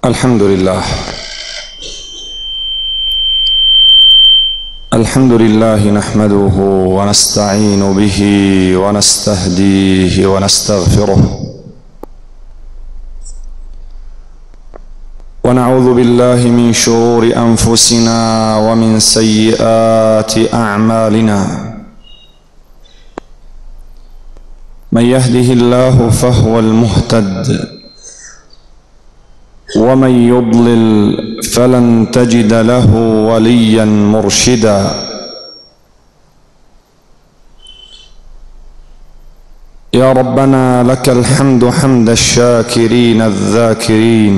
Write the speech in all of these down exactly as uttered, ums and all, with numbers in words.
الحمد لله الحمد لله نحمده ونستعين به ونستهديه ونستغفره ونعوذ بالله من شرور أنفسنا ومن سيئات أعمالنا. من يهده الله فهو المهتد ومن يضلل فلن تجد له وليا مرشدا. يا ربنا لك الحمد حمد الشاكرين الذاكرين،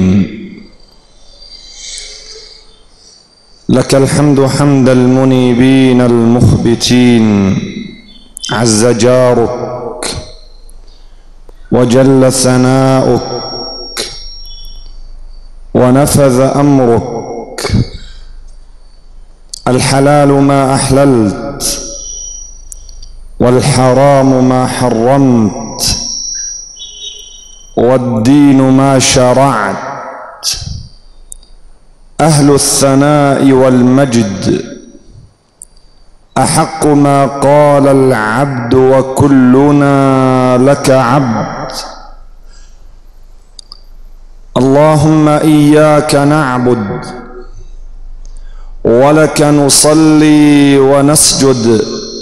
لك الحمد حمد المنيبين المخبتين. عز جارك وجل ثناؤك ونفذ أمرك. الحلال ما أحللت والحرام ما حرمت والدين ما شرعت. أهل الثناء والمجد أحق ما قال العبد وكلنا لك عبد. اللهم إياك نعبد ولك نصلي ونسجد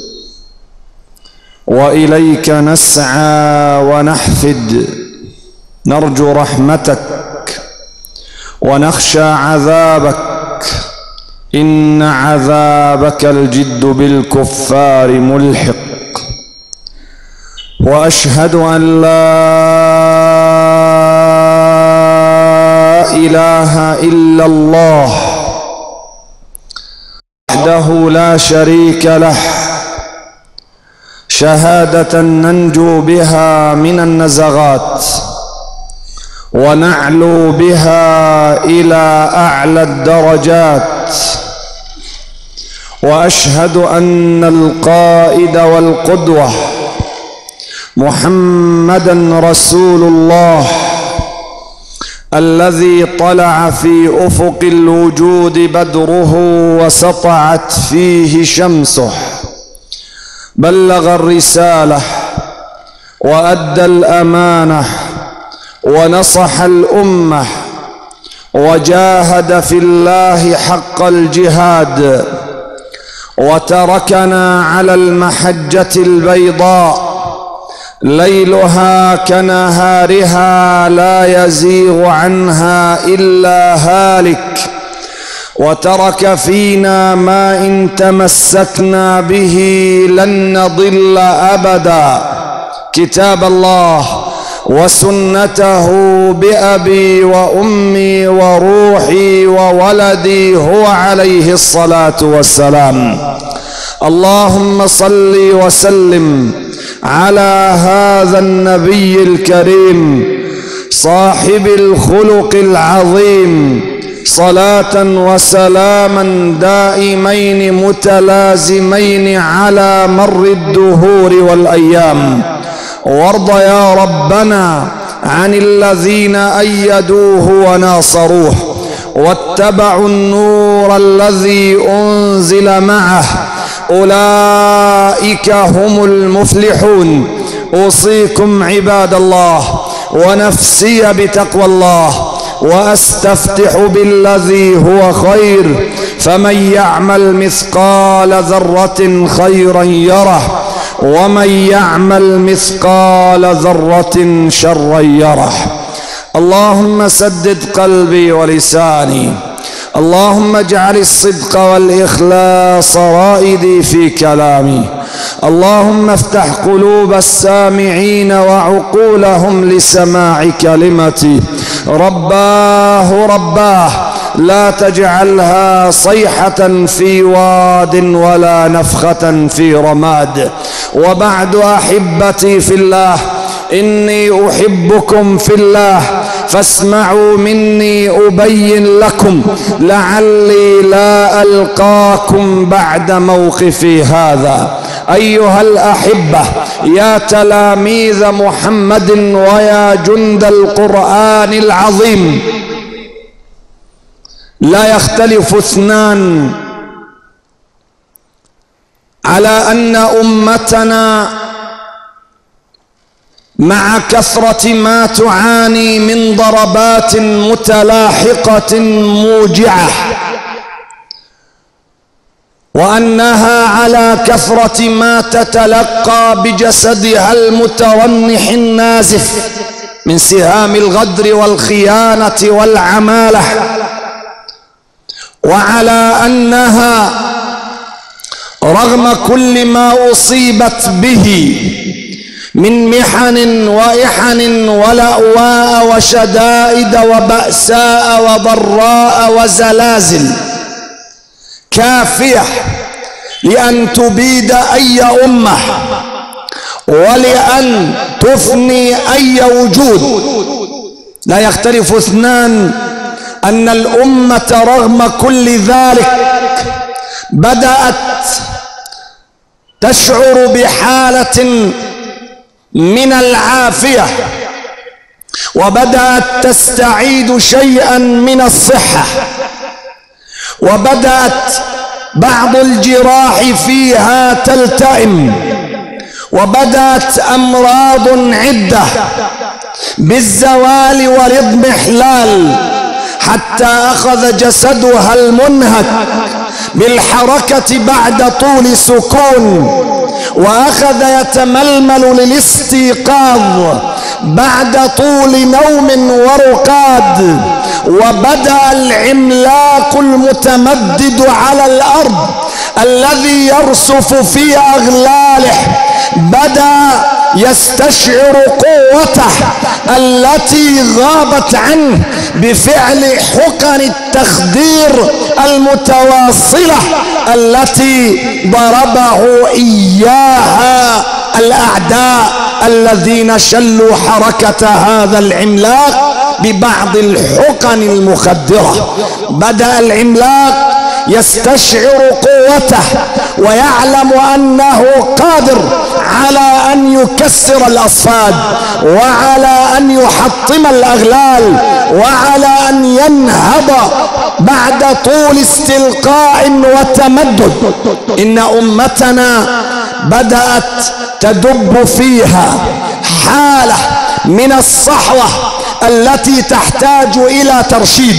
وإليك نسعى ونحفد. نرجو رحمتك ونخشى عذابك، إن عذابك الجد بالكفار ملحق. وأشهد أن لا إله إلا الله وحده لا شريك له، شهادة ننجو بها من النزغات ونعلو بها إلى أعلى الدرجات. وأشهد أن القائد والقدوة محمدًا رسول الله الذي طلع في أفق الوجود بدره وسطعت فيه شمسه. بلغ الرسالة وأدى الأمانة ونصح الأمة وجاهد في الله حق الجهاد، وتركنا على المحجة البيضاء ليلها كنهارها لا يزيغ عنها إلا هالك. وترك فينا ما إن تمسكنا به لن نضل أبدا، كتاب الله وسنته بأبي وأمي وروحي وولدي هو عليه الصلاة والسلام. اللهم صل وسلم على هذا النبي الكريم صاحب الخلق العظيم، صلاة وسلاما دائمين متلازمين على مر الدهور والأيام. وارض يا ربنا عن الذين أيدوه وناصروه واتبعوا النور الذي أنزل معه، أولئك هم المفلحون. أوصيكم عباد الله ونفسي بتقوى الله، وأستفتح بالذي هو خير. فمن يعمل مثقال ذرة خيرا يره، ومن يعمل مثقال ذرة شرا يره. اللهم سدد قلبي ولساني، اللهم اجعل الصدق والإخلاص رائدي في كلامي. اللهم افتح قلوب السامعين وعقولهم لسماع كلمتي. رباه رباه لا تجعلها صيحة في واد ولا نفخة في رماد. وبعد أحبتي في الله، إني أحبكم في الله فاسمعوا مني أبين لكم لعلي لا ألقاكم بعد موقفي هذا. أيها الأحبة، يا تلاميذ محمد ويا جند القرآن العظيم، لا يختلف اثنان على أن أمتنا مع كثرة ما تعاني من ضربات متلاحقة موجعة، وأنها على كثرة ما تتلقى بجسدها المترنح النازف من سهام الغدر والخيانة والعمالة، وعلى أنها رغم كل ما أصيبت به من محن وإحن ولأواء وشدائد وبأساء وضراء وزلازل كافية لأن تبيد أي أمة ولأن تفني أي وجود. لا يختلف اثنان أن الأمة رغم كل ذلك بدأت تشعر بحالة من العافية، وبدأت تستعيد شيئا من الصحة، وبدأت بعض الجراح فيها تلتئم، وبدأت أمراض عدة بالزوال والاضمحلال، حتى أخذ جسدها المنهك بالحركة بعد طول سكون، وأخذ يتململ للاستيقاظ بعد طول نوم ورقاد، وبدأ العملاق المتمدد على الأرض الذي يرسف في أغلاله بدأ يستشعر قوته التي غابت عنه بفعل حقن التخدير المتواصلة التي ضربه إياها الأعداء الذين شلوا حركة هذا العملاق ببعض الحقن المخدرة. بدأ العملاق يستشعر قوته ويعلم أنه قادر على أن يكسر الأصفاد، وعلى أن يحطم الأغلال، وعلى أن ينهض بعد طول استلقاء وتمدد. إن أمتنا بدأت تدب فيها حالة من الصحوة التي تحتاج إلى ترشيد،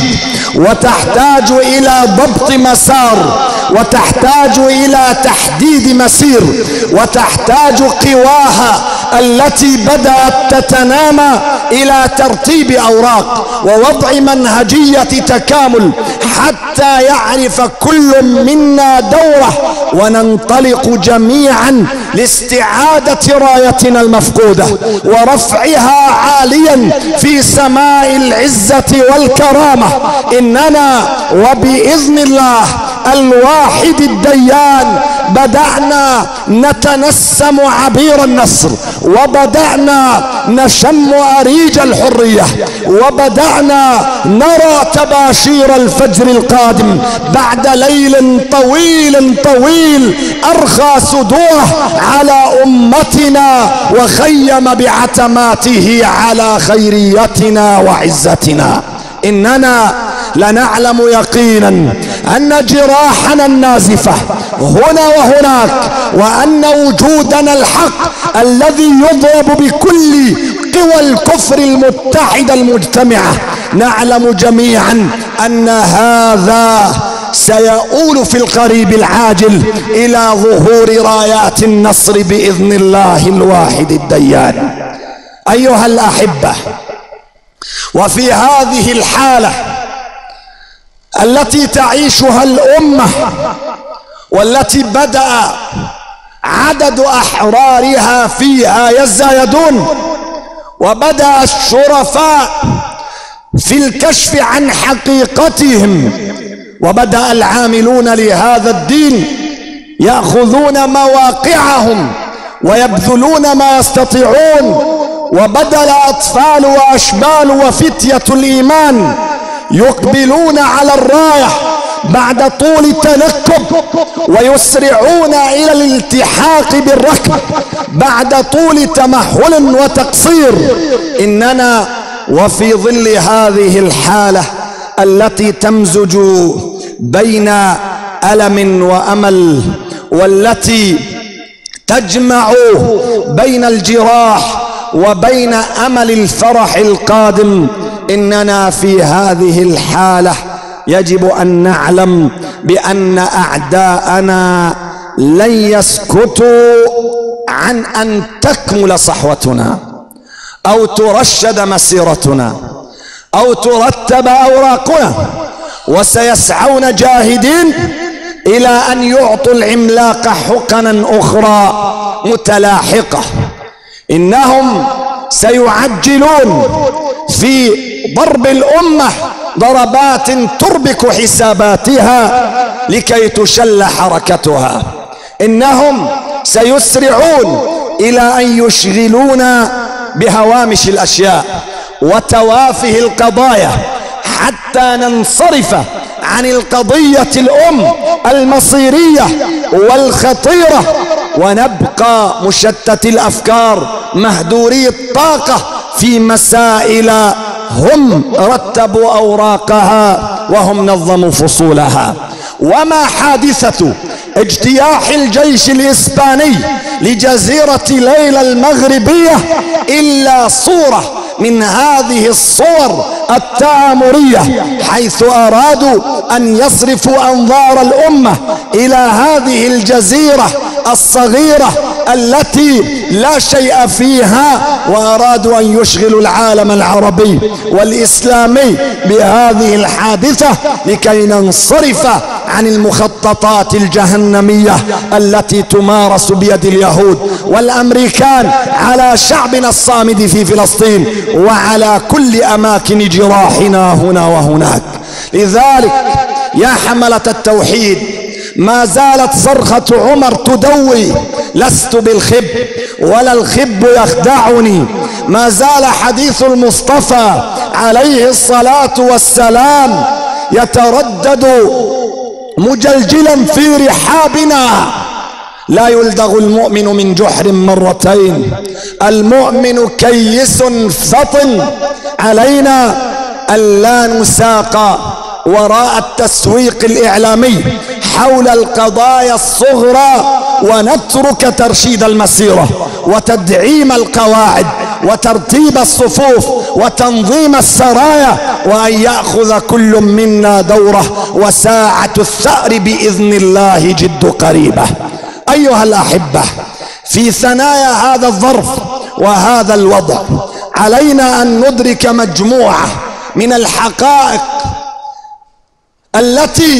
وتحتاج إلى ضبط مسار، وتحتاج إلى تحديد مسير، وتحتاج قواها التي بدأت تتنامى إلى ترتيب أوراق ووضع منهجية تكامل، حتى يعرف كل منا دوره وننطلق جميعا لاستعادة رايتنا المفقودة ورفعها عاليا في سماء العزة والكرامة. إننا وبإذن الله الواحد الديان بدأنا نتنسم عبير النصر، وبدأنا نشم أريج الحرية، وبدأنا نرى تباشير الفجر القادم بعد ليل طويل طويل أرخى صدوره على أمتنا وخيم بعتماته على خيريتنا وعزتنا. إننا لنعلم يقينا أن جراحنا النازفة هنا وهناك، وأن وجودنا الحق الذي يضرب بكل قوى الكفر المتحدة المجتمعة، نعلم جميعا أن هذا سيؤول في القريب العاجل إلى ظهور رايات النصر بإذن الله الواحد الديان. أيها الأحبة، وفي هذه الحالة التي تعيشها الأمة، والتي بدأ عدد أحرارها فيها يزدادون، وبدأ الشرفاء في الكشف عن حقيقتهم، وبدأ العاملون لهذا الدين يأخذون مواقعهم ويبذلون ما يستطيعون، وبدأ الأطفال وأشبال وفتية الإيمان يقبلون على الراية بعد طول تنكب، ويسرعون إلى الالتحاق بالركب بعد طول تمهل وتقصير. إننا وفي ظل هذه الحالة التي تمزج بين ألم وأمل، والتي تجمع بين الجراح وبين أمل الفرح القادم. إننا في هذه الحالة يجب أن نعلم بأن أعداءنا لن يسكتوا عن أن تكمل صحوتنا أو ترشد مسيرتنا أو ترتب أوراقنا، وسيسعون جاهدين إلى أن يعطوا العملاق حقنا أخرى متلاحقة. إنهم سيعجلون في ضرب الأمة ضربات تربك حساباتها لكي تشل حركتها. إنهم سيسرعون إلى أن يشغلونا بهوامش الأشياء وتوافه القضايا حتى ننصرف عن القضية الأم المصيرية والخطيرة، ونبقى مشتت الأفكار مهدوري الطاقة في مسائل هم رتبوا أوراقها وهم نظموا فصولها. وما حادثة اجتياح الجيش الإسباني لجزيرة ليلى المغربية إلا صورة من هذه الصور التآمرية، حيث أرادوا أن يصرفوا أنظار الأمة إلى هذه الجزيرة الصغيرة التي لا شيء فيها، وأرادوا أن يشغلوا العالم العربي والإسلامي بهذه الحادثة لكي ننصرف عن المخططات الجهنمية التي تمارس بيد اليهود والأمريكان على شعبنا الصامد في فلسطين وعلى كل أماكن جراحنا هنا وهناك. لذلك يا حملة التوحيد، ما زالت صرخة عمر تدوي: لست بالخب ولا الخب يخدعني. ما زال حديث المصطفى عليه الصلاة والسلام يتردد مجلجلا في رحابنا: لا يلدغ المؤمن من جحر مرتين. المؤمن كيس فطن. علينا أن لا نساق وراء التسويق الإعلامي حول القضايا الصغرى، ونترك ترشيد المسيرة وتدعيم القواعد وترتيب الصفوف وتنظيم السرايا، وأن يأخذ كل منا دوره، وساعة الثأر بإذن الله جد قريبة. أيها الأحبة، في ثنايا هذا الظرف وهذا الوضع علينا أن ندرك مجموعة من الحقائق التي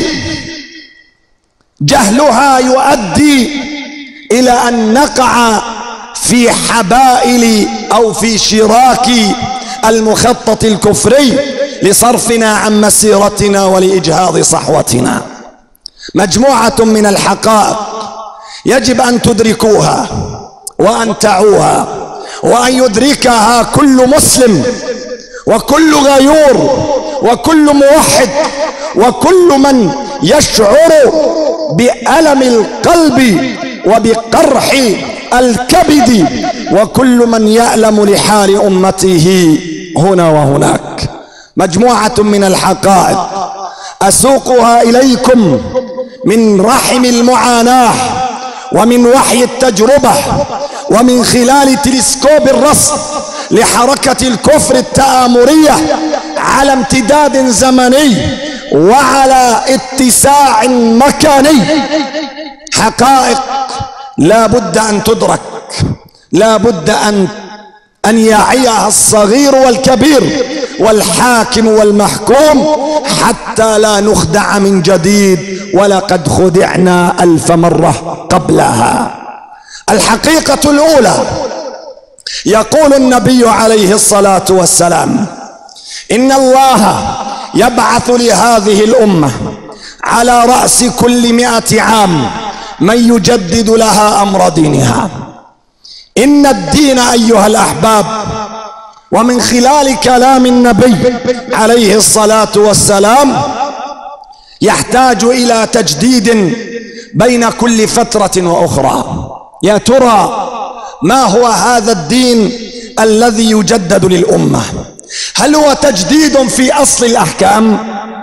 جهلها يؤدي إلى أن نقع في حبائل أو في شراك المخطط الكفري لصرفنا عن مسيرتنا ولإجهاض صحوتنا. مجموعة من الحقائق يجب أن تدركوها وأن تعوها، وأن يدركها كل مسلم وكل غيور وكل موحد وكل من يشعر بألم القلب وبقرح الكبد، وكل من يألم لحال أمته هنا وهناك. مجموعة من الحقائق أسوقها إليكم من رحم المعاناة ومن وحي التجربة ومن خلال تلسكوب الرصد لحركة الكفر التآمرية على امتداد زمني وعلى اتساع مكاني. حقائق لا بد أن تدرك، لا بد أن أن يعيها الصغير والكبير والحاكم والمحكوم حتى لا نخدع من جديد، ولقد خدعنا ألف مرة قبلها. الحقيقة الأولى، يقول النبي عليه الصلاة والسلام: إن الله يبعث لهذه الأمة على رأس كل مئة عام من يجدد لها أمر دينها. إن الدين أيها الأحباب، ومن خلال كلام النبي عليه الصلاة والسلام، يحتاج إلى تجديد بين كل فترة وأخرى. يا ترى ما هو هذا الدين الذي يجدد للأمة؟ هل هو تجديد في أصل الأحكام؟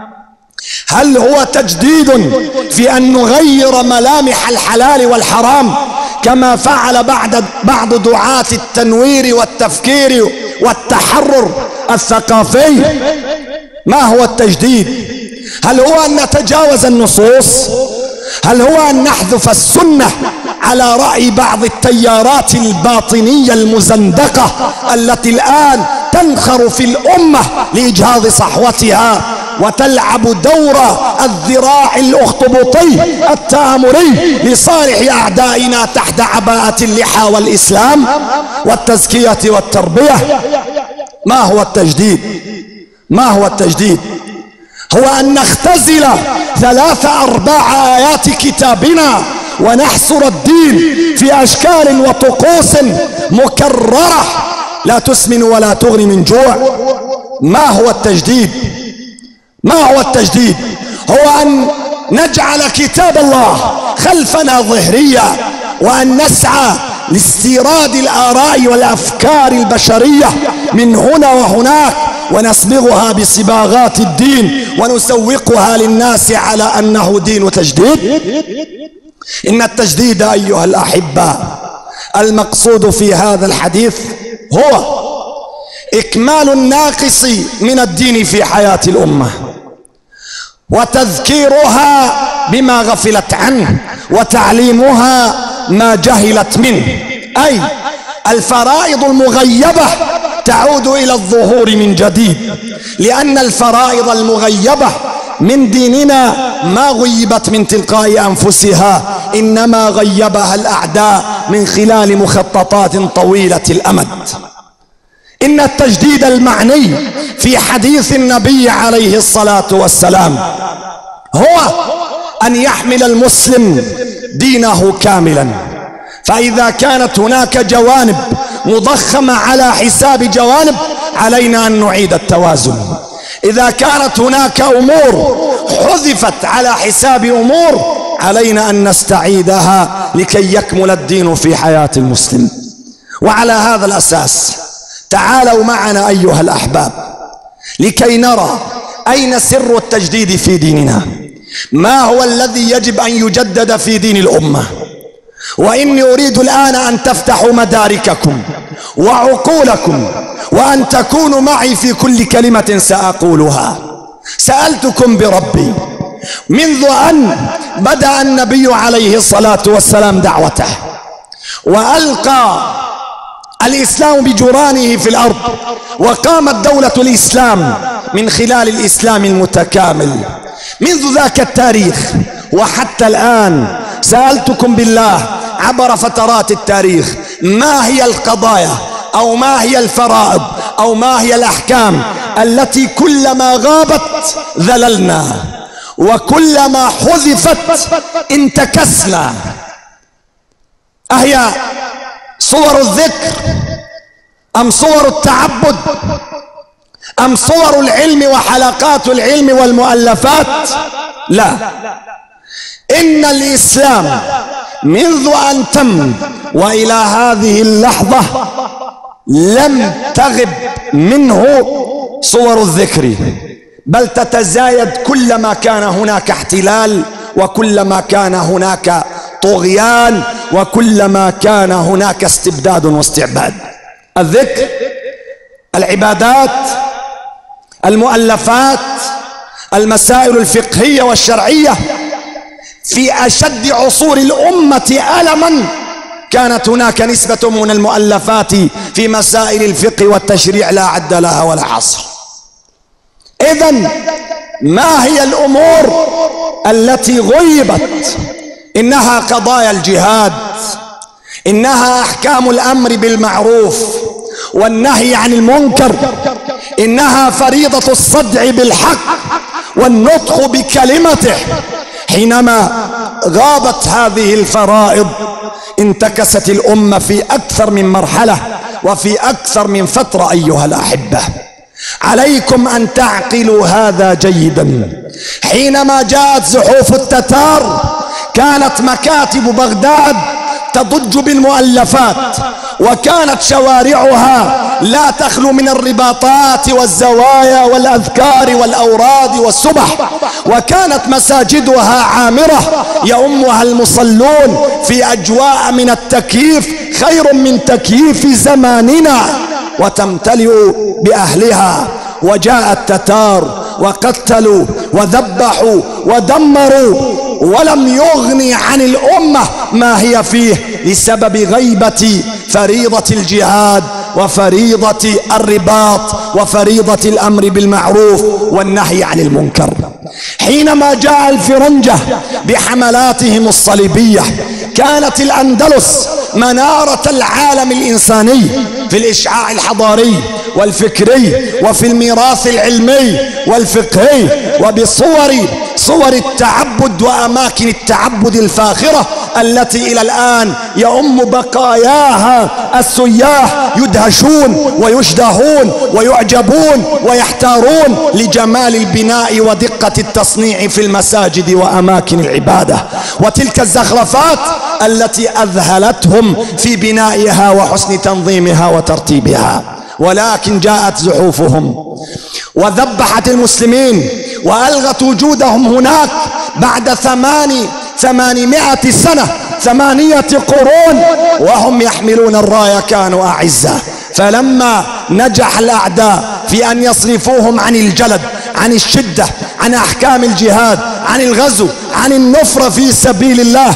هل هو تجديد في أن نغير ملامح الحلال والحرام كما فعل بعد بعض دعاة التنوير والتفكير والتحرر الثقافي؟ ما هو التجديد؟ هل هو أن نتجاوز النصوص؟ هل هو أن نحذف السنة على رأي بعض التيارات الباطنية المزندقة التي الآن تنخر في الأمة لإجهاض صحوتها وتلعب دور الذراع الأخطبوطي التآمري لصالح أعدائنا تحت عباءة اللحى والإسلام والتزكية والتربية؟ ما هو التجديد؟ ما هو التجديد؟ هو أن نختزل ثلاث أرباع آيات كتابنا ونحصر الدين في أشكال وطقوس مكررة لا تسمن ولا تغني من جوع. ما هو التجديد؟ ما هو التجديد؟ هو أن نجعل كتاب الله خلفنا ظهريا، وأن نسعى لاستيراد الآراء والأفكار البشرية من هنا وهناك ونصبغها بصباغات الدين ونسوقها للناس على أنه دين تجديد. إن التجديد أيها الأحبة المقصود في هذا الحديث هو إكمال الناقص من الدين في حياة الأمة، وتذكيرها بما غفلت عنه، وتعليمها ما جهلت منه، أي الفرائض المغيبة تعود إلى الظهور من جديد، لأن الفرائض المغيبة من ديننا ما غيبت من تلقاء أنفسها، إنما غيبها الأعداء من خلال مخططات طويلة الأمد. إن التجديد المعني في حديث النبي عليه الصلاة والسلام هو أن يحمل المسلم دينه كاملا، فإذا كانت هناك جوانب مضخمة على حساب جوانب علينا أن نعيد التوازن. إذا كانت هناك أمور حذفت على حساب أمور علينا أن نستعيدها لكي يكمل الدين في حياة المسلم. وعلى هذا الأساس تعالوا معنا أيها الأحباب لكي نرى أين سر التجديد في ديننا، ما هو الذي يجب أن يجدد في دين الأمة. وإني أريد الآن أن تفتحوا مدارككم وعقولكم وأن تكونوا معي في كل كلمة سأقولها. سألتكم بربي منذ أن بدأ النبي عليه الصلاة والسلام دعوته وألقى الإسلام بجرانه في الأرض وقامت دولة الإسلام من خلال الإسلام المتكامل، منذ ذاك التاريخ وحتى الآن سألتكم بالله عبر فترات التاريخ ما هي القضايا أو ما هي الفرائض أو ما هي الأحكام التي كلما غابت ذللنا وكلما حذفت انتكسنا؟ أهي صور الذكر أم صور التعبد أم صور العلم وحلقات العلم والمؤلفات؟ لا، إن الإسلام منذ أن تم وإلى هذه اللحظة لم تغب منه صور الذكر، بل تتزايد كلما كان هناك احتلال وكلما كان هناك طغيان وكلما كان هناك استبداد واستعباد. الذكر، العبادات، المؤلفات، المسائل الفقهية والشرعية في أشد عصور الأمة ألما كانت هناك نسبة من المؤلفات في مسائل الفقه والتشريع لا عد لها ولا حصر. إذن ما هي الأمور التي غيبت؟ إنها قضايا الجهاد، إنها أحكام الأمر بالمعروف والنهي عن المنكر، إنها فريضة الصدع بالحق والنطق بكلمته. حينما غابت هذه الفرائض انتكست الأمة في أكثر من مرحلة وفي أكثر من فترة. أيها الأحبة عليكم أن تعقلوا هذا جيدا. حينما جاءت زحوف التتار كانت مكاتب بغداد تضج بالمؤلفات، وكانت شوارعها لا تخلو من الرباطات والزوايا والأذكار والأوراد والسبح، وكانت مساجدها عامرة يؤمها المصلون في أجواء من التكييف خير من تكييف زماننا، وتمتلئ بأهلها. وجاء التتار وقتلوا وذبحوا ودمروا، ولم يغني عن الأمة ما هي فيه بسبب غيبة فريضة الجهاد وفريضة الرباط وفريضة الأمر بالمعروف والنهي عن المنكر. حينما جاء الفرنجة بحملاتهم الصليبية، كانت الأندلس منارة العالم الإنساني في الإشعاع الحضاري والفكري وفي الميراث العلمي والفقهي، وبصور صور التعبد وأماكن التعبد الفاخرة التي إلى الآن يؤم بقاياها السياح يدهشون ويشتهون ويعجبون ويحتارون لجمال البناء ودقة التصنيع في المساجد وأماكن العبادة، وتلك الزخرفات التي أذهلتهم في بنائها وحسن تنظيمها وترتيبها. ولكن جاءت زحوفهم وذبحت المسلمين وألغت وجودهم هناك بعد ثماني ثمانمائة سنة، ثمانية قرون وهم يحملون الراية كانوا أعزة. فلما نجح الأعداء في أن يصرفوهم عن الجلد، عن الشدة، عن أحكام الجهاد، عن الغزو، عن النفرة في سبيل الله،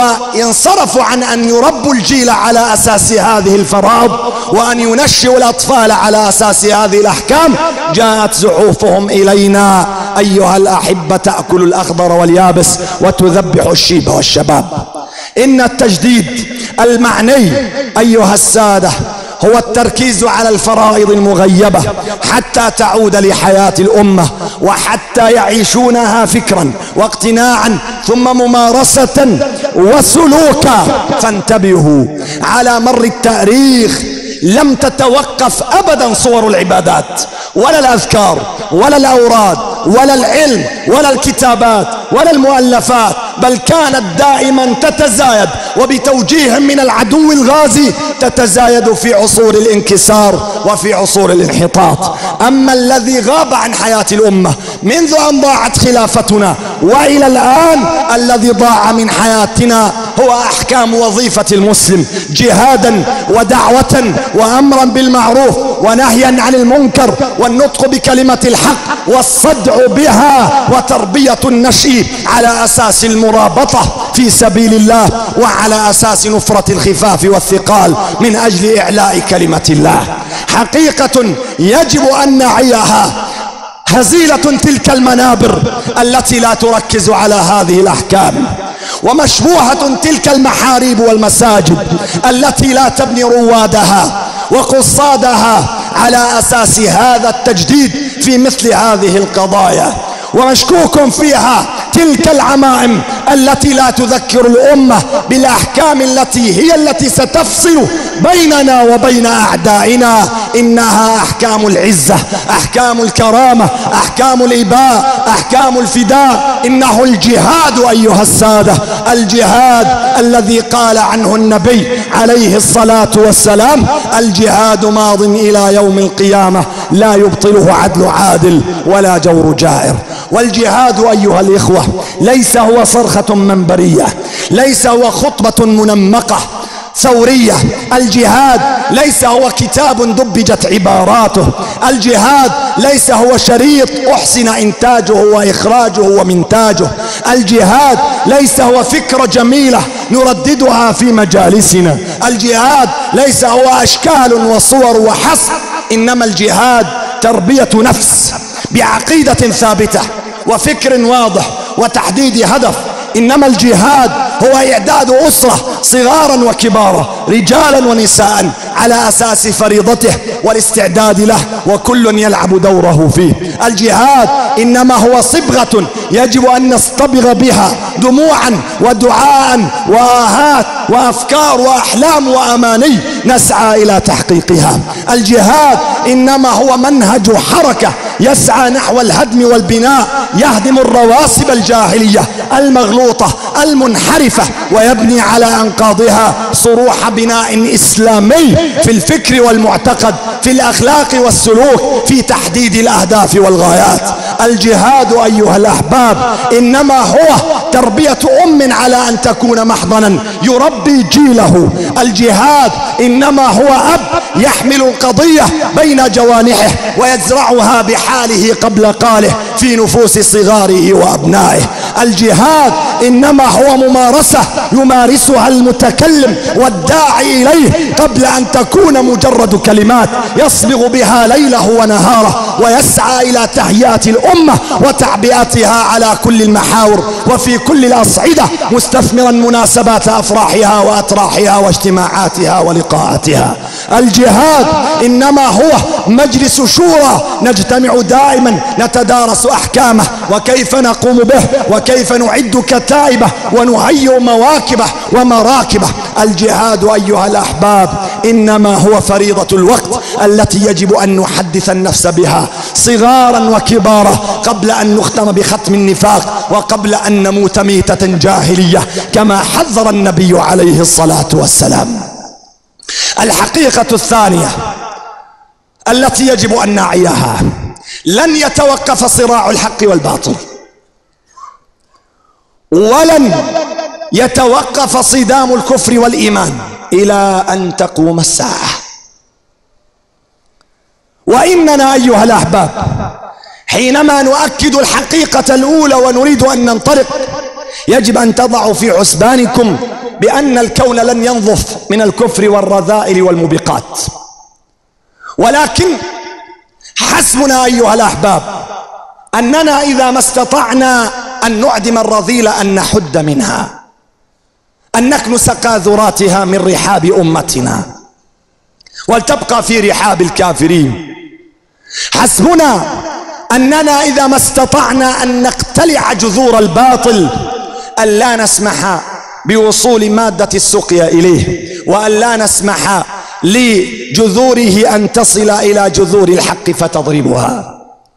وينصرفوا عن أن يربوا الجيل على أساس هذه الفرائض وأن ينشئوا الأطفال على أساس هذه الأحكام، جاءت زحوفهم إلينا أيها الأحبة تأكل الأخضر واليابس وتذبح الشيب والشباب. إن التجديد المعني أيها السادة هو التركيز على الفرائض المغيبة حتى تعود لحياة الأمة وحتى يعيشونها فكرا واقتناعا ثم ممارسة وسلوكا. فانتبهوا، على مر التاريخ لم تتوقف أبدا صور العبادات ولا الأذكار ولا الأوراد ولا العلم ولا الكتابات ولا المؤلفات، بل كانت دائما تتزايد وبتوجيه من العدو الغازي تتزايد في عصور الانكسار وفي عصور الانحطاط. أما الذي غاب عن حياة الأمة منذ أن ضاعت خلافتنا وإلى الآن، الذي ضاع من حياتنا هو أحكام وظيفة المسلم جهادا ودعوة وأمرا بالمعروف ونهيا عن المنكر والنطق بكلمة الحق والصدع بها وتربية النشء على أساس المرابطة في سبيل الله وعلى أساس نفرة الخفاف والثقال من أجل إعلاء كلمة الله. حقيقة يجب أن نعيها. هزيلة تلك المنابر التي لا تركز على هذه الأحكام، ومشبوهة تلك المحاريب والمساجد التي لا تبني روادها وقصادها على أساس هذا التجديد في مثل هذه القضايا، ومشكوك فيها تلك العمائم التي لا تذكر الأمة بالأحكام التي هي التي ستفصل بيننا وبين أعدائنا. إنها أحكام العزة، أحكام الكرامة، أحكام الإباء، أحكام الفداء. إنه الجهاد أيها السادة، الجهاد الذي قال عنه النبي عليه الصلاة والسلام: الجهاد ماض إلى يوم القيامة لا يبطله عدل عادل ولا جور جائر. والجهاد أيها الإخوة ليس هو صرخة منبرية، ليس هو خطبة منمقة ثورية. الجهاد ليس هو كتاب دبجت عباراته، الجهاد ليس هو شريط أحسن إنتاجه وإخراجه ومنتاجه، الجهاد ليس هو فكرة جميلة نرددها في مجالسنا، الجهاد ليس هو أشكال وصور وحسب، إنما الجهاد تربية نفس بعقيدة ثابتة وفكر واضح وتحديد هدف. إنما الجهاد هو إعداد أسرة صغارا وكبارا، رجالا ونساء، على أساس فريضته والاستعداد له، وكل يلعب دوره فيه. الجهاد إنما هو صبغة يجب أن نصطبغ بها دموعا ودعاء وآهات وأفكار وأحلام وأماني نسعى إلى تحقيقها. الجهاد إنما هو منهج حركة يسعى نحو الهدم والبناء، يهدم الرواسب الجاهلية المغلوطة المنحرفة ويبني على أنقاضها صروح بناء إسلامي في الفكر والمعتقد، في الأخلاق والسلوك، في تحديد الأهداف والغايات. الجهاد أيها الأحباب إنما هو تربية أم على أن تكون محضنا يربي جيله. الجهاد إنما هو أب يحمل القضية بين جوانحه ويزرعها بحاله قبل قاله في نفوس صغاره وأبنائه. الجهاد إنما هو ممارسة يمارسها المتكلم والداعي إليه قبل أن تكون مجرد كلمات يصبغ بها ليله ونهاره، ويسعى إلى تهيئة الأمة وتعبئتها على كل المحاور وفي كل الأصعدة، مستثمرا مناسبات أفراحها وأتراحها واجتماعاتها ولقاءاتها. الجهاد إنما هو مجلس شورى نجتمع دائما نتدارس أحكامه وكيف نقوم به وكيف نعد كتائبه ونهيئ مواكبه ومراكبه. الجهاد أيها الأحباب إنما هو فريضة الوقت التي يجب أن نحدث النفس بها صغارا وكبارا قبل أن نختم بختم النفاق وقبل أن نموت ميتة جاهلية كما حذر النبي عليه الصلاة والسلام. الحقيقة الثانية التي يجب أن نعيها: لن يتوقف صراع الحق والباطل، ولن يتوقف صدام الكفر والإيمان إلى أن تقوم الساعة. وإننا أيها الأحباب حينما نؤكد الحقيقة الأولى ونريد أن ننطلق يجب أن تضعوا في حسبانكم بأن الكون لن ينظف من الكفر والرذائل والموبقات، ولكن حسبنا أيها الأحباب أننا إذا ما استطعنا أن نعدم الرذيلة أن نحد منها، أن نكنس قاذوراتها من رحاب أمتنا ولتبقى في رحاب الكافرين. حسبنا أننا إذا ما استطعنا أن نقتلع جذور الباطل أن لا نسمح بوصول مادة السقيا إليه، وأن لا نسمح لجذوره أن تصل إلى جذور الحق فتضربها.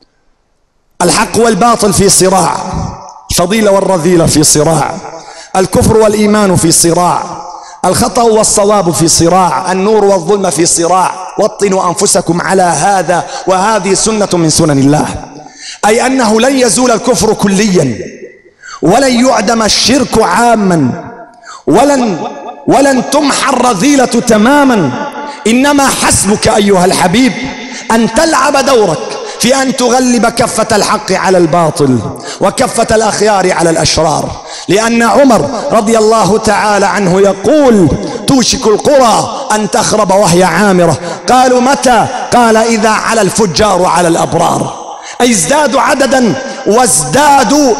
الحق والباطل في صراع، الفضيلة والرذيلة في صراع، الكفر والإيمان في صراع، الخطأ والصواب في صراع، النور والظلم في صراع. وطنوا أنفسكم على هذا، وهذه سنة من سنن الله، أي أنه لن يزول الكفر كليا، ولن يعدم الشرك عاما، ولن ولن تمحى الرذيلة تماما. إنما حسبك أيها الحبيب أن تلعب دورك في أن تغلب كفة الحق على الباطل وكفة الأخيار على الأشرار. لأن عمر رضي الله تعالى عنه يقول: توشك القرى أن تخرب وهي عامرة. قالوا: متى؟ قال: إذا على الفجار على الأبرار، أي ازدادوا عددا وازدادوا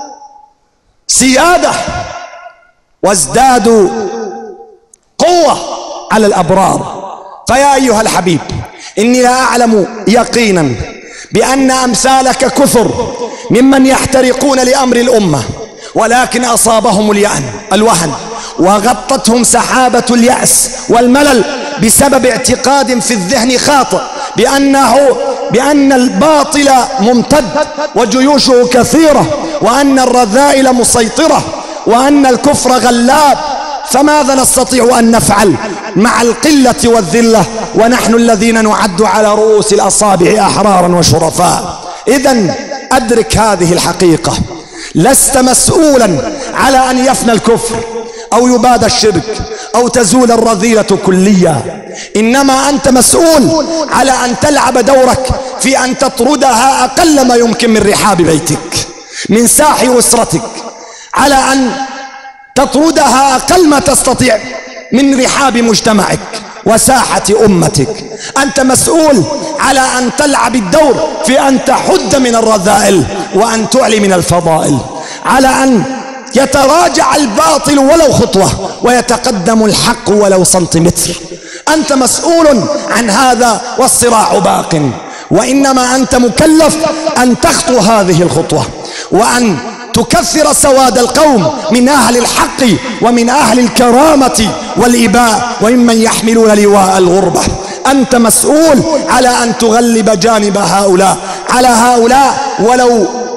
سيادة وازدادوا قوة على الأبرار. فيا أيها الحبيب إني لا أعلم يقينا بأن أمثالك كثر ممن يحترقون لأمر الأمة، ولكن أصابهم اليأن الوهن وغطتهم سحابة اليأس والملل بسبب اعتقاد في الذهن خاطئ بأنه بأن الباطل ممتد وجيوشه كثيرة، وأن الرذائل مسيطرة، وأن الكفر غلاب. فماذا نستطيع أن نفعل مع القلة والذلة ونحن الذين نعد على رؤوس الأصابع أحرارا وشرفاء؟ إذن أدرك هذه الحقيقة: لست مسؤولا على أن يفنى الكفر أو يباد الشرك أو تزول الرذيلة كليا، إنما أنت مسؤول على أن تلعب دورك في أن تطردها أقل ما يمكن من رحاب بيتك، من ساح أسرتك، على أن تطردها أقل ما تستطيع من رحاب مجتمعك وساحة أمتك. أنت مسؤول على أن تلعب الدور في أن تحد من الرذائل وأن تعلي من الفضائل، على أن يتراجع الباطل ولو خطوة ويتقدم الحق ولو سنتيمتر. أنت مسؤول عن هذا والصراع باق، وإنما أنت مكلف أن تخطو هذه الخطوة وأن تكثر سواد القوم من أهل الحق ومن أهل الكرامة والإباء وممن يحملون لواء الغربة. أنت مسؤول على أن تغلب جانب هؤلاء على هؤلاء ولو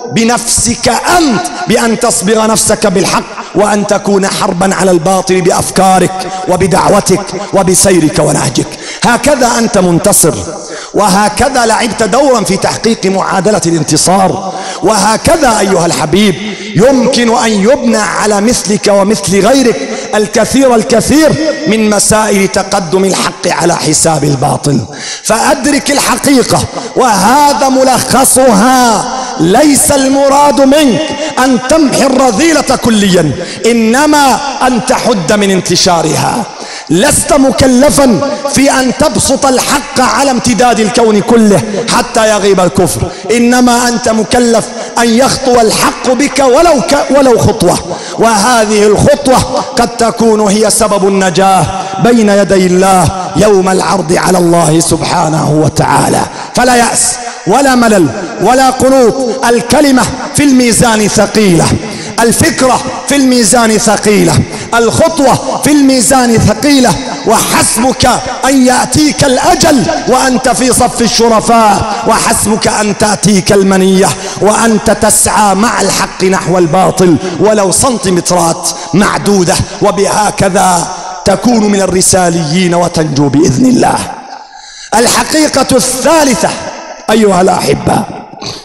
بنفسك أنت بأن تصبغ نفسك بالحق، وأن تكون حربا على الباطل بأفكارك وبدعوتك وبسيرك ونهجك. هكذا أنت منتصر، وهكذا لعبت دورا في تحقيق معادلة الانتصار. وهكذا أيها الحبيب يمكن أن يبنى على مثلك ومثل غيرك الكثير الكثير من مسائل تقدم الحق على حساب الباطل. فأدرك الحقيقة، وهذا ملخصها. ليس المراد منك أن تمحي الرذيلة كليا، إنما أن تحد من انتشارها. لست مكلفا في أن تبسط الحق على امتداد الكون كله حتى يغيب الكفر، إنما أنت مكلف أن يخطو الحق بك ولو, ك ولو خطوة، وهذه الخطوة قد تكون هي سبب النجاة بين يدي الله يوم العرض على الله سبحانه وتعالى. فلا يأس ولا ملل ولا قنوط. الكلمة في الميزان ثقيلة، الفكرة في الميزان ثقيلة، الخطوة في الميزان ثقيلة، وحسبك أن يأتيك الأجل وأنت في صف الشرفاء، وحسبك أن تأتيك المنية وأنت تسعى مع الحق نحو الباطل ولو سنتيمترات معدودة. وبهكذا تكون من الرساليين وتنجو بإذن الله. الحقيقة الثالثة أيها الأحباء،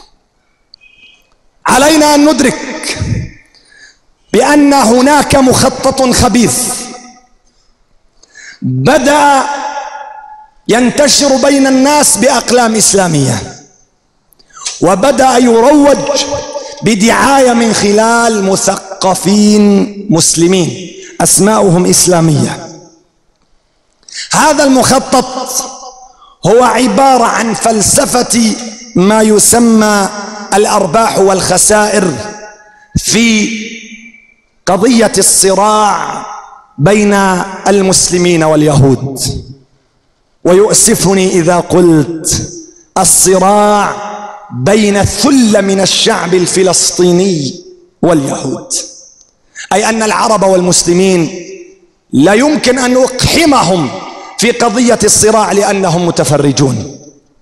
علينا أن ندرك بأن هناك مخطط خبيث بدأ ينتشر بين الناس بأقلام إسلامية، وبدأ يروج بدعاية من خلال مثقفين مسلمين أسماؤهم إسلامية. هذا المخطط هو عبارة عن فلسفة ما يسمى الأرباح والخسائر في قضية الصراع بين المسلمين واليهود. ويؤسفني إذا قلت الصراع بين الثلة من الشعب الفلسطيني واليهود، أي أن العرب والمسلمين لا يمكن أن أقحمهم في قضية الصراع لأنهم متفرجون،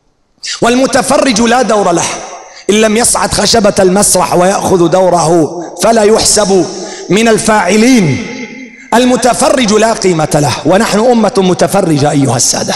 والمتفرج لا دور له إن لم يصعد خشبة المسرح ويأخذ دوره فلا يحسب من الفاعلين. المتفرج لا قيمة له، ونحن أمة متفرجة أيها السادة.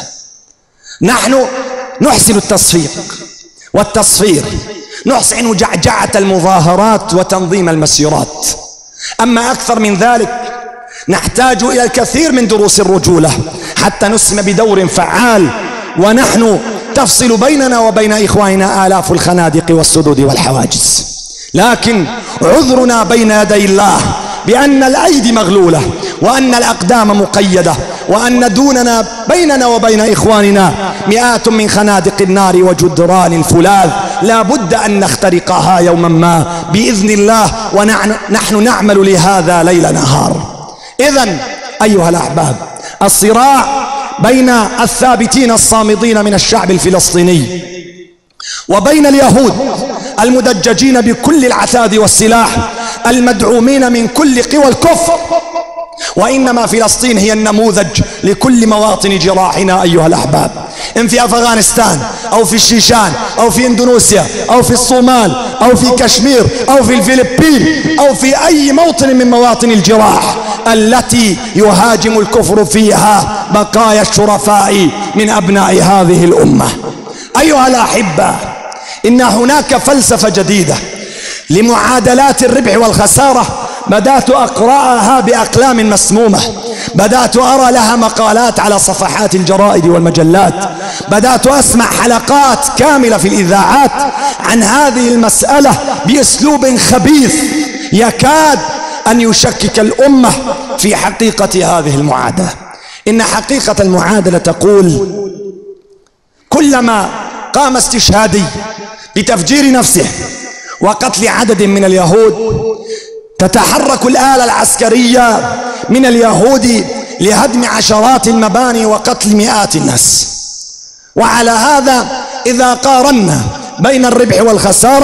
نحن نحسن التصفيق والتصفير، نحسن جعجعة المظاهرات وتنظيم المسيرات. أما أكثر من ذلك نحتاج إلى الكثير من دروس الرجولة حتى نسهم بدور فعال، ونحن تفصل بيننا وبين إخواننا آلاف الخنادق والسدود والحواجز. لكن عذرنا بين يدي الله بأن الأيدي مغلولة، وأن الأقدام مقيدة، وأن دوننا بيننا وبين إخواننا مئات من خنادق النار وجدران الفولاذ لا بد أن نخترقها يوما ما بإذن الله، ونحن نعمل لهذا ليل نهار. إذن أيها الأحباب، الصراع بين الثابتين الصامدين من الشعب الفلسطيني وبين اليهود المدججين بكل العتاد والسلاح المدعومين من كل قوى الكفر. وإنما فلسطين هي النموذج لكل مواطن جراحنا أيها الأحباب، إن في أفغانستان أو في الشيشان أو في إندونيسيا أو في الصومال أو في كشمير أو في الفلبين أو في أي موطن من مواطن الجراح التي يهاجم الكفر فيها بقايا الشرفاء من أبناء هذه الأمة. أيها الأحبة، إن هناك فلسفة جديدة لمعادلات الربح والخسارة بدأت أقرأها بأقلام مسمومة، بدأت أرى لها مقالات على صفحات الجرائد والمجلات، بدأت أسمع حلقات كاملة في الإذاعات عن هذه المسألة بأسلوب خبيث يكاد أن يشكك الأمة في حقيقة هذه المعادلة. إن حقيقة المعادلة تقول كلما قام استشهادي بتفجير نفسه وقتل عدد من اليهود تتحرك الآلة العسكرية من اليهود لهدم عشرات المباني وقتل مئات الناس. وعلى هذا إذا قارنا بين الربح والخسارة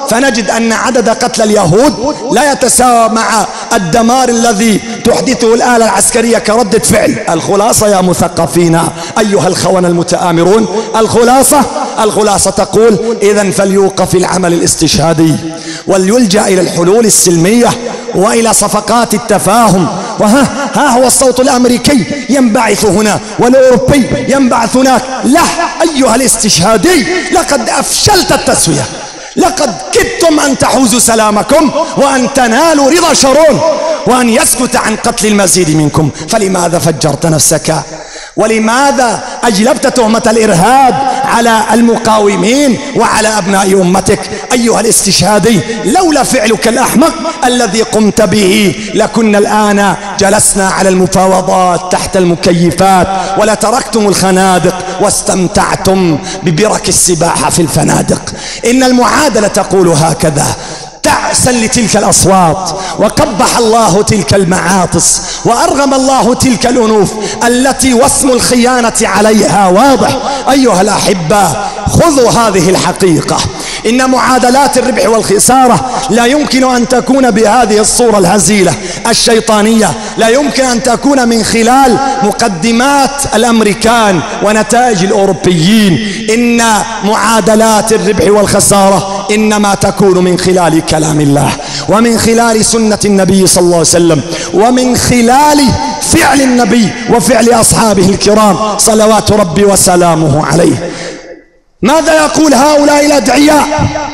فنجد أن عدد قتلى اليهود لا يتساوى مع الدمار الذي تحدثه الآلة العسكرية كردة فعل. الخلاصة يا مثقفين أيها الخونة المتآمرون، الخلاصة الخلاصة تقول إذن فليوقف العمل الاستشهادي وليلجأ إلى الحلول السلمية وإلى صفقات التفاهم. وها ها هو الصوت الأمريكي ينبعث هنا والأوروبي ينبعث هناك. لا أيها الاستشهادي، لقد أفشلت التسوية، لقد كدتم أن تحوزوا سلامكم وأن تنالوا رضا شارون وأن يسكت عن قتل المزيد منكم. فلماذا فجرت نفسك؟ ولماذا أجلبت تهمة الإرهاب على المقاومين وعلى أبناء أمتك؟ أيها الاستشهادي، لولا فعلك الأحمق الذي قمت به لكنا الآن جلسنا على المفاوضات تحت المكيفات ولا تركتم الخنادق واستمتعتم ببرك السباحة في الفنادق. إن المعادلة تقول هكذا: تعسا لتلك الأصوات، وقبح الله تلك المعاطس، وأرغم الله تلك الأنوف التي واسم الخيانة عليها واضح. أيها الأحبة، خذوا هذه الحقيقة، إن معادلات الربح والخسارة لا يمكن أن تكون بهذه الصورة الهزيلة الشيطانية، لا يمكن أن تكون من خلال مقدمات الأمريكان ونتائج الأوروبيين. إن معادلات الربح والخسارة إنما تكون من خلال كلام الله ومن خلال سنة النبي صلى الله عليه وسلم ومن خلال فعل النبي وفعل أصحابه الكرام صلوات ربي وسلامه عليه. ماذا يقول هؤلاء الأدعياء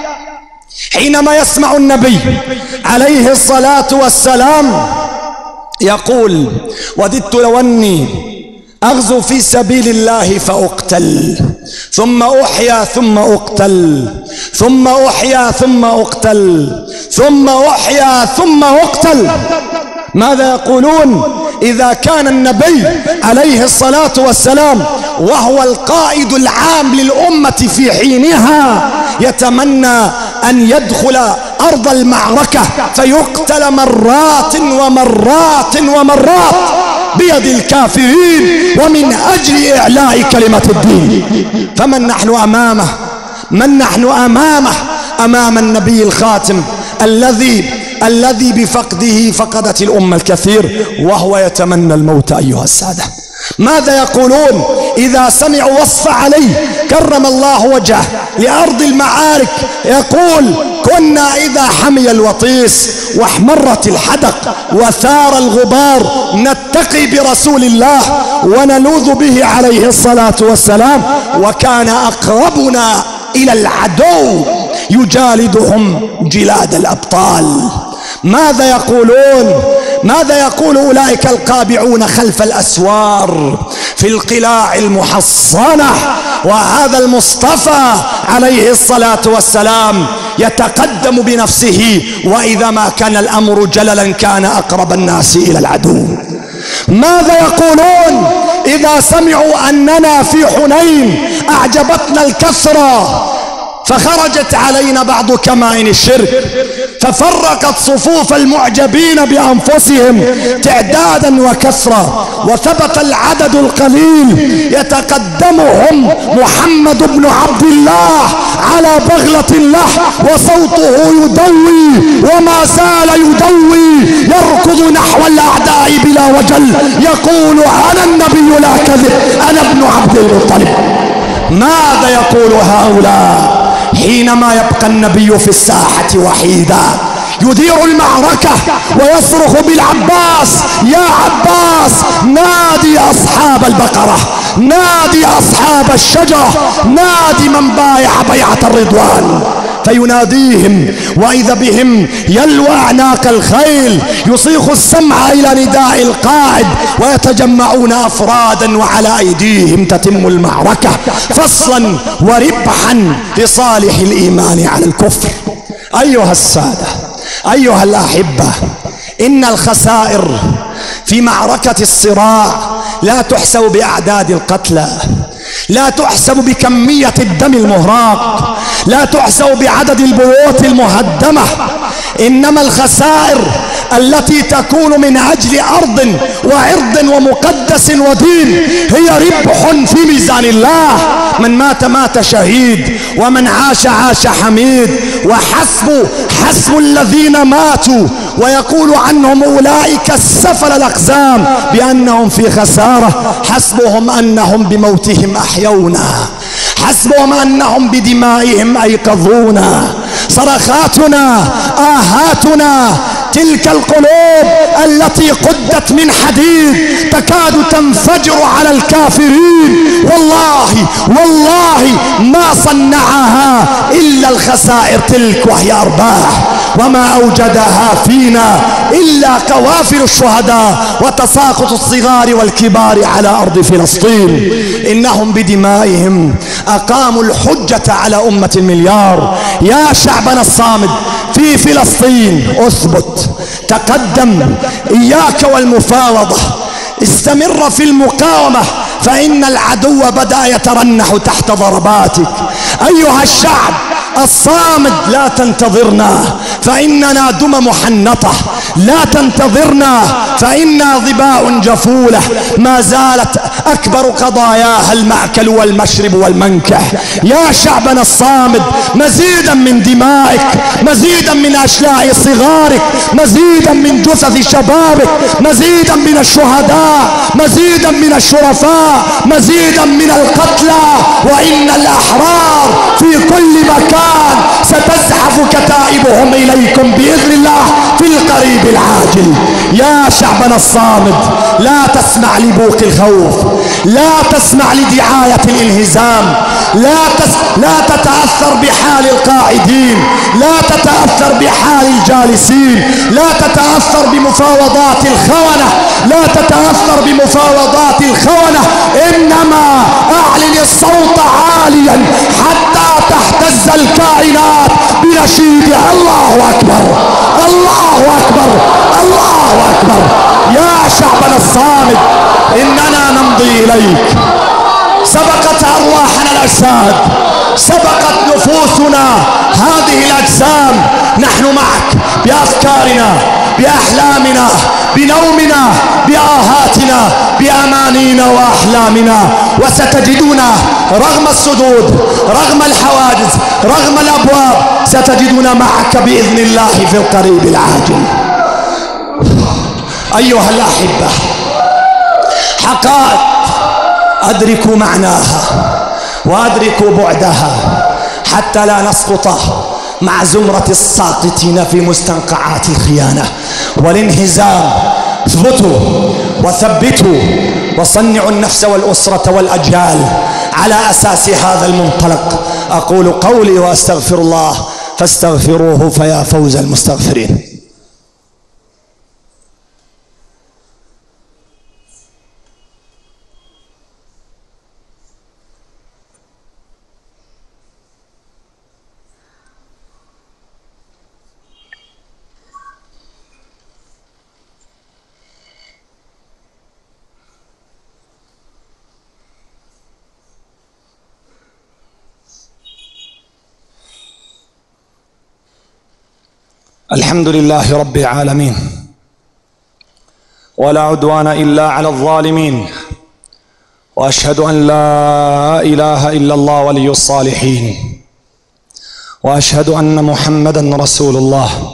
حينما يسمع النبي عليه الصلاة والسلام يقول: وددت لو أني أغزو في سبيل الله فأقتل ثم أحيا ثم أقتل ثم أحيا ثم أقتل ثم أحيا ثم أقتل. ماذا يقولون إذا كان النبي عليه الصلاة والسلام وهو القائد العام للأمة في حينها يتمنى أن يدخل أرض المعركة فيقتل مرات ومرات ومرات بيد الكافرين ومن أجل إعلاء كلمة الدين؟ فمن نحن أمامه؟ من نحن أمامه؟ أمام النبي الخاتم الذي الذي بفقده فقدت الأمة الكثير وهو يتمنى الموت. أيها السادة، ماذا يقولون إذا سمعوا وصف عليه كرم الله وجهه لأرض المعارك؟ يقول: كنا إذا حمي الوطيس واحمرت الحدق وثار الغبار نتقي برسول الله ونلوذ به عليه الصلاة والسلام، وكان أقربنا إلى العدو يجالدهم جلاد الأبطال. ماذا يقولون؟ ماذا يقول أولئك القابعون خلف الأسوار في القلاع المحصنة وهذا المصطفى عليه الصلاة والسلام يتقدم بنفسه وإذا ما كان الأمر جللا كان أقرب الناس إلى العدو؟ ماذا يقولون إذا سمعوا أننا في حنين أعجبتنا الكثرة فخرجت علينا بعض كمائن الشرك ففرقت صفوف المعجبين بأنفسهم تعدادا وكثرة وثبت العدد القليل يتقدمهم محمد بن عبد الله على بغلة له وصوته يدوي وما زال يدوي يركض نحو الأعداء بلا وجل يقول: أنا النبي لا كذب، أنا ابن عبد المطلب. ماذا يقول هؤلاء حينما يبقى النبي في الساحة وحيدا يدير المعركة ويصرخ بالعباس: يا عباس نادي أصحاب البقرة، نادي أصحاب الشجرة، نادي من بايع بيعة الرضوان. فيناديهم وإذا بهم يلوى أعناق الخيل يصيخ السمع إلى نداء القائد ويتجمعون أفرادا وعلى أيديهم تتم المعركة فصلا وربحا لصالح الإيمان على الكفر. أيها السادة، أيها الأحبة، إن الخسائر في معركة الصراع لا تحسب بأعداد القتلى، لا تحسب بكمية الدم المهراق، لا تحسب بعدد البيوت المهدمة، إنما الخسائر التي تكون من أجل أرض وعرض ومقدس ودين هي ربح في ميزان الله. من مات مات شهيد، ومن عاش عاش حميد. وحسب حسب الذين ماتوا ويقول عنهم أولئك السفل الأقزام بأنهم في خسارة، حسبهم أنهم بموتهم أحيونا، حسبهم أنهم بدمائهم أيقظونا. صرخاتنا آهاتنا تلك القلوب التي قدت من حديد تكاد تنفجر على الكافرين. والله والله ما صنعها إلا الخسائر تلك وهي أرباح، وما أوجدها فينا إلا قوافل الشهداء وتساقط الصغار والكبار على أرض فلسطين. إنهم بدمائهم أقاموا الحجة على أمة المليار. يا شعبنا الصامد في فلسطين اثبت، تقدم، إياك والمفاوضة، استمر في المقاومة، فإن العدو بدأ يترنح تحت ضرباتك. أيها الشعب الصامد لا تنتظرنا فإننا دم محنطة، لا تنتظرنا فإنا ظباء جفولة، ما زالت أكبر قضاياها المأكل والمشرب والمنكح. يا شعبنا الصامد مزيدا من دمائك، مزيدا من أشلاء صغارك، مزيدا من جثث شبابك، مزيدا من الشهداء، مزيدا من الشرفاء، مزيدا من القتلى، وإن الأحرار في كل مكان ستزحف كتائبهم إليكم بإذن الله في القريب العاجل. يا شعبنا الصامد لا تسمع لبوق الخوف، لا تسمع لدعاية الانهزام، لا, تس... لا تتأثر بحال القاعدين، لا تتأثر بحال الجالسين، لا تتأثر بمفاوضات الخونة، لا تتأثر بمفاوضات الخونة، إنما أعلن الصوت عاليا حتى تهتز الكائنات بنشيد الله أكبر الله أكبر الله أكبر. يا شعبنا الصامد إننا نمضي إليك، سبقت أرواحنا الأجساد، سبقت نفوسنا هذه الأجسام. نحن معك بأفكارنا، بأحلامنا، بنومنا، بآهاتنا، بأمانينا وأحلامنا، وستجدنا رغم السدود، رغم الحواجز، رغم الأبواب، ستجدنا معك بإذن الله في القريب العاجل. أيها الأحبة، حقائق أدركوا معناها وأدركوا بعدها حتى لا نسقط مع زمرة الساقطين في مستنقعات الخيانة والانهزام. اثبتوا وثبتوا وصنعوا النفس والأسرة والأجيال على أساس هذا المنطلق. أقول قولي وأستغفر الله فاستغفروه فيا فوز المستغفرين. الحمد لله رب العالمين، ولا عدوان إلا على الظالمين، وأشهد أن لا إله إلا الله ولي الصالحين، وأشهد أن محمدا رسول الله.